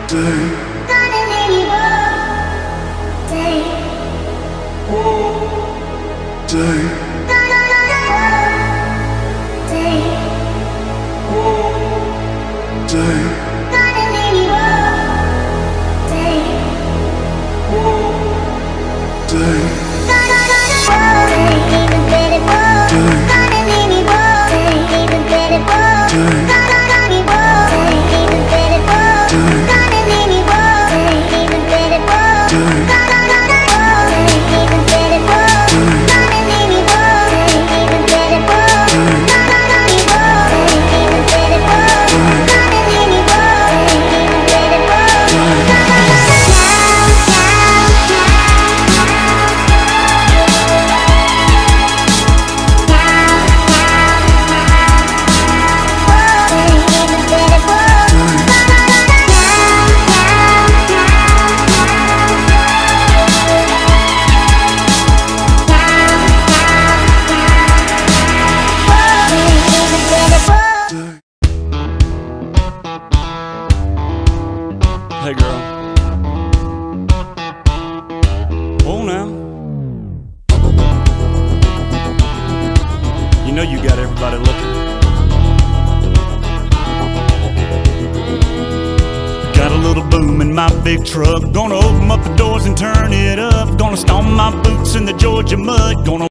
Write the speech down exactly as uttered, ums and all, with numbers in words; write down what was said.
Hey girl. Oh now. You know you got everybody looking. Got a little boom in my big truck. Gonna open up the doors and turn it up. Gonna stomp my boots in the Georgia mud. Gonna